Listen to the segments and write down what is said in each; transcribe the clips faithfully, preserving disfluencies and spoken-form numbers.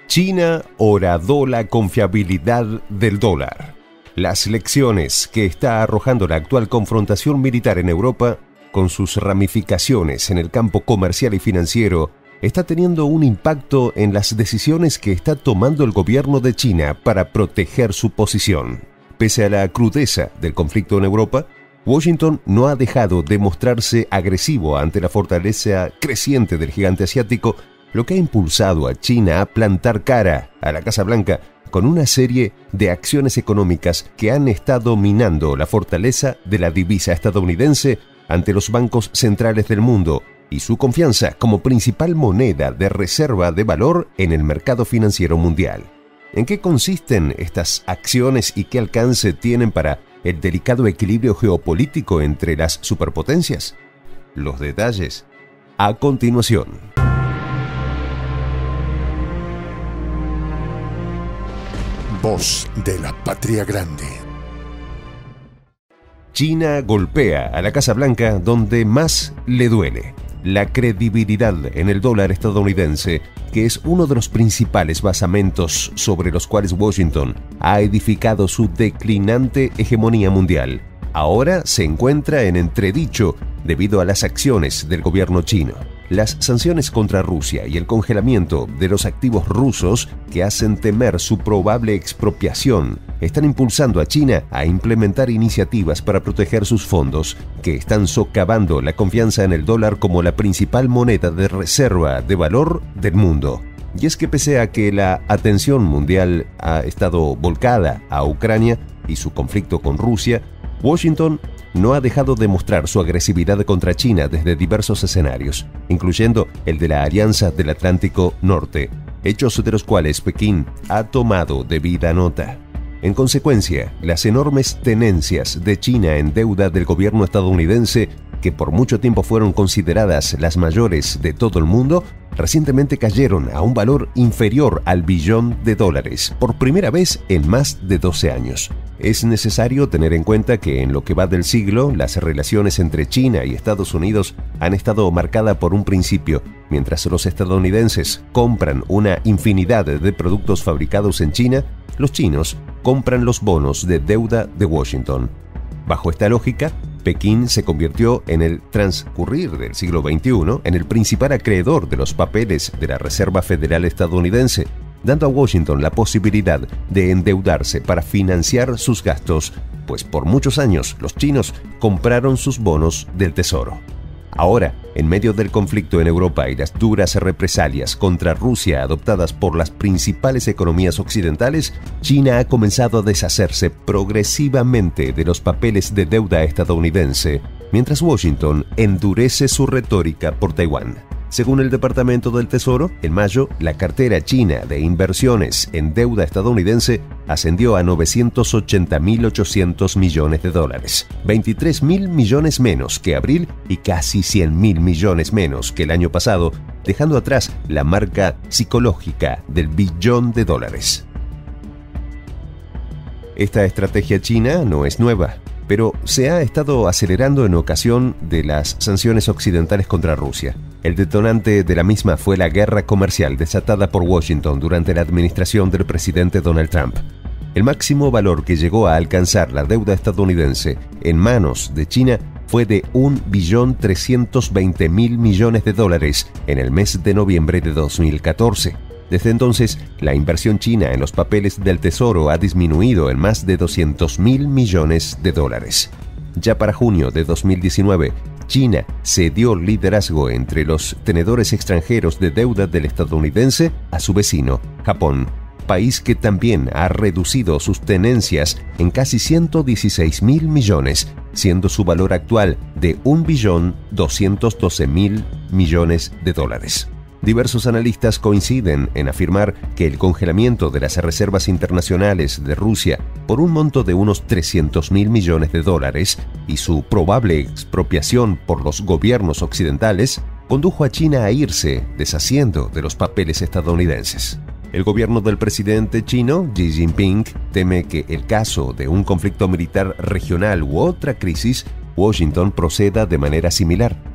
China horadó la confiabilidad del dólar. Las lecciones que está arrojando la actual confrontación militar en Europa, con sus ramificaciones en el campo comercial y financiero, está teniendo un impacto en las decisiones que está tomando el gobierno de China para proteger su posición. Pese a la crudeza del conflicto en Europa, Washington no ha dejado de mostrarse agresivo ante la fortaleza creciente del gigante asiático, lo que ha impulsado a China a plantar cara a la Casa Blanca con una serie de acciones económicas que han estado minando la fortaleza de la divisa estadounidense ante los bancos centrales del mundo y su confianza como principal moneda de reserva de valor en el mercado financiero mundial. ¿En qué consisten estas acciones y qué alcance tienen para el delicado equilibrio geopolítico entre las superpotencias? Los detalles a continuación. Voz de la Patria Grande. China golpea a la Casa Blanca donde más le duele: la credibilidad en el dólar estadounidense, que es uno de los principales basamentos sobre los cuales Washington ha edificado su declinante hegemonía mundial. Ahora se encuentra en entredicho debido a las acciones del gobierno chino. Las sanciones contra Rusia y el congelamiento de los activos rusos, que hacen temer su probable expropiación, están impulsando a China a implementar iniciativas para proteger sus fondos, que están socavando la confianza en el dólar como la principal moneda de reserva de valor del mundo. Y es que pese a que la atención mundial ha estado volcada a Ucrania y su conflicto con Rusia, Washington no ha dejado de mostrar su agresividad contra China desde diversos escenarios, incluyendo el de la Alianza del Atlántico Norte, hechos de los cuales Pekín ha tomado debida nota. En consecuencia, las enormes tenencias de China en deuda del gobierno estadounidense, que por mucho tiempo fueron consideradas las mayores de todo el mundo, recientemente cayeron a un valor inferior al billón de dólares, por primera vez en más de doce años. Es necesario tener en cuenta que en lo que va del siglo, las relaciones entre China y Estados Unidos han estado marcadas por un principio. Mientras los estadounidenses compran una infinidad de productos fabricados en China, los chinos compran los bonos de deuda de Washington. Bajo esta lógica, Pekín se convirtió en el transcurrir del siglo veintiuno en el principal acreedor de los papeles de la Reserva Federal estadounidense, dando a Washington la posibilidad de endeudarse para financiar sus gastos, pues por muchos años los chinos compraron sus bonos del Tesoro. Ahora, en medio del conflicto en Europa y las duras represalias contra Rusia adoptadas por las principales economías occidentales, China ha comenzado a deshacerse progresivamente de los papeles de deuda estadounidense, mientras Washington endurece su retórica por Taiwán. Según el Departamento del Tesoro, en mayo, la cartera china de inversiones en deuda estadounidense ascendió a novecientos ochenta mil ochocientos millones de dólares, veintitrés mil millones menos que abril y casi cien mil millones menos que el año pasado, dejando atrás la marca psicológica del billón de dólares. Esta estrategia china no es nueva, pero se ha estado acelerando en ocasión de las sanciones occidentales contra Rusia. El detonante de la misma fue la guerra comercial desatada por Washington durante la administración del presidente Donald Trump. El máximo valor que llegó a alcanzar la deuda estadounidense en manos de China fue de un billón trescientos veinte mil millones de dólares en el mes de noviembre de dos mil catorce. Desde entonces, la inversión china en los papeles del Tesoro ha disminuido en más de doscientos mil millones de dólares. Ya para junio de dos mil diecinueve, China cedió liderazgo entre los tenedores extranjeros de deuda del estadounidense a su vecino, Japón, país que también ha reducido sus tenencias en casi ciento dieciséis mil millones, siendo su valor actual de un billón doscientos doce mil millones de dólares. Diversos analistas coinciden en afirmar que el congelamiento de las reservas internacionales de Rusia por un monto de unos trescientos mil millones de dólares y su probable expropiación por los gobiernos occidentales condujo a China a irse deshaciendo de los papeles estadounidenses. El gobierno del presidente chino, Xi Jinping, teme que el caso de un conflicto militar regional u otra crisis, Washington proceda de manera similar.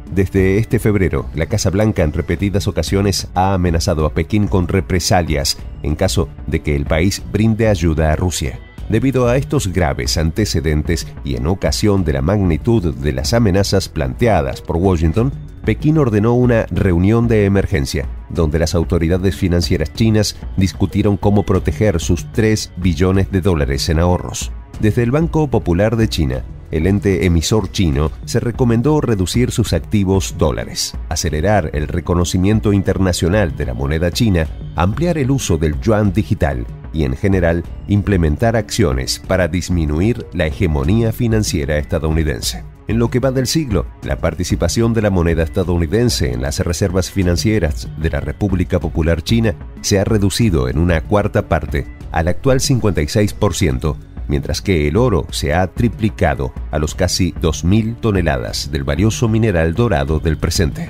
Desde este febrero, la Casa Blanca en repetidas ocasiones ha amenazado a Pekín con represalias en caso de que el país brinde ayuda a Rusia. Debido a estos graves antecedentes y en ocasión de la magnitud de las amenazas planteadas por Washington, Pekín ordenó una reunión de emergencia, donde las autoridades financieras chinas discutieron cómo proteger sus tres billones de dólares en ahorros. Desde el Banco Popular de China, el ente emisor chino, se recomendó reducir sus activos dólares, acelerar el reconocimiento internacional de la moneda china, ampliar el uso del yuan digital y, en general, implementar acciones para disminuir la hegemonía financiera estadounidense. En lo que va del siglo, la participación de la moneda estadounidense en las reservas financieras de la República Popular China se ha reducido en una cuarta parte, al actual cincuenta y seis por ciento, mientras que el oro se ha triplicado a los casi dos mil toneladas del valioso mineral dorado del presente.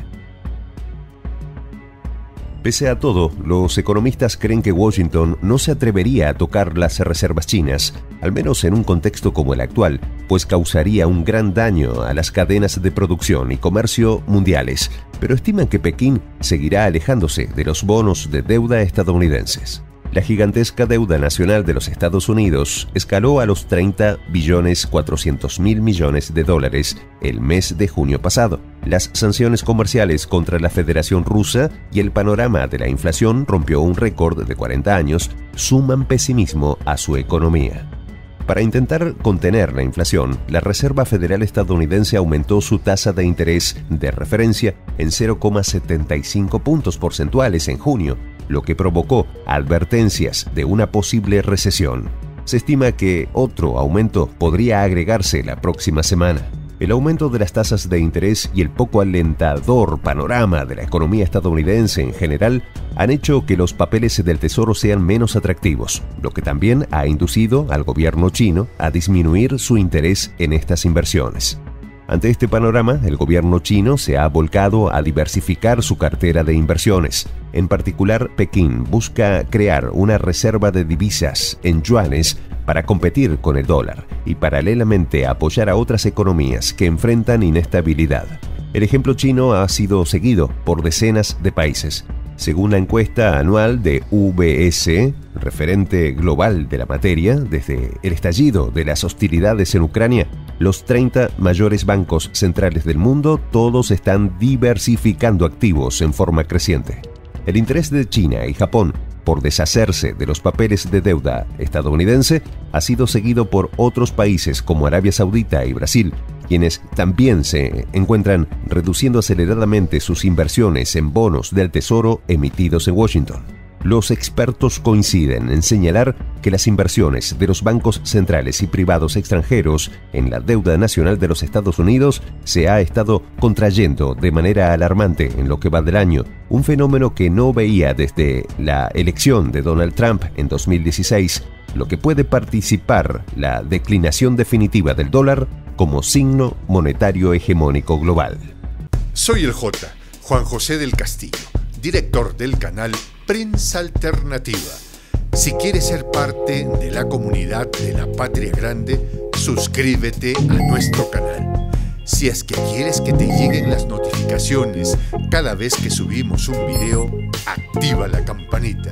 Pese a todo, los economistas creen que Washington no se atrevería a tocar las reservas chinas, al menos en un contexto como el actual, pues causaría un gran daño a las cadenas de producción y comercio mundiales, pero estiman que Pekín seguirá alejándose de los bonos de deuda estadounidenses. La gigantesca deuda nacional de los Estados Unidos escaló a los treinta billones cuatrocientos mil millones de dólares el mes de junio pasado. Las sanciones comerciales contra la Federación Rusa y el panorama de la inflación rompió un récord de cuarenta años, suman pesimismo a su economía. Para intentar contener la inflación, la Reserva Federal estadounidense aumentó su tasa de interés de referencia en cero coma setenta y cinco puntos porcentuales en junio, lo que provocó advertencias de una posible recesión. Se estima que otro aumento podría agregarse la próxima semana. El aumento de las tasas de interés y el poco alentador panorama de la economía estadounidense en general han hecho que los papeles del Tesoro sean menos atractivos, lo que también ha inducido al gobierno chino a disminuir su interés en estas inversiones. Ante este panorama, el gobierno chino se ha volcado a diversificar su cartera de inversiones. En particular, Pekín busca crear una reserva de divisas en yuanes para competir con el dólar y paralelamente apoyar a otras economías que enfrentan inestabilidad. El ejemplo chino ha sido seguido por decenas de países. Según la encuesta anual de U B S, referente global de la materia, desde el estallido de las hostilidades en Ucrania, los treinta mayores bancos centrales del mundo todos están diversificando activos en forma creciente. El interés de China y Japón por deshacerse de los papeles de deuda estadounidense ha sido seguido por otros países como Arabia Saudita y Brasil, quienes también se encuentran reduciendo aceleradamente sus inversiones en bonos del Tesoro emitidos en Washington. Los expertos coinciden en señalar que las inversiones de los bancos centrales y privados extranjeros en la deuda nacional de los Estados Unidos se ha estado contrayendo de manera alarmante en lo que va del año, un fenómeno que no veía desde la elección de Donald Trump en dos mil dieciséis, lo que puede participar la declinación definitiva del dólar como signo monetario hegemónico global. Soy el J, Juan José del Castillo, director del canal Prensa Alternativa. Si quieres ser parte de la comunidad de la Patria Grande, suscríbete a nuestro canal. Si es que quieres que te lleguen las notificaciones cada vez que subimos un video, activa la campanita.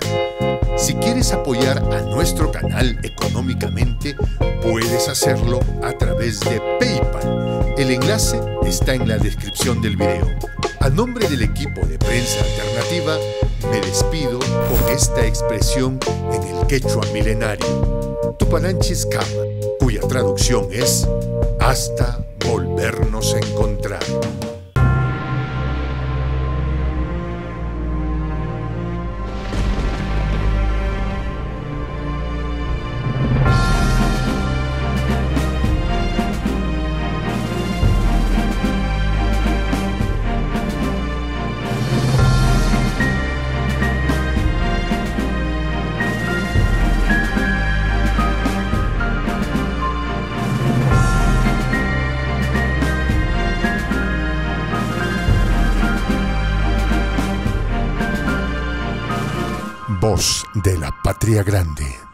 Si quieres apoyar a nuestro canal económicamente, puedes hacerlo a través de PayPal. El enlace está en la descripción del video. A nombre del equipo de Prensa Alternativa, me despido con esta expresión en el quechua milenario, Tupananchis Kama, cuya traducción es hasta volvernos a encontrar. Voz de la Patria Grande.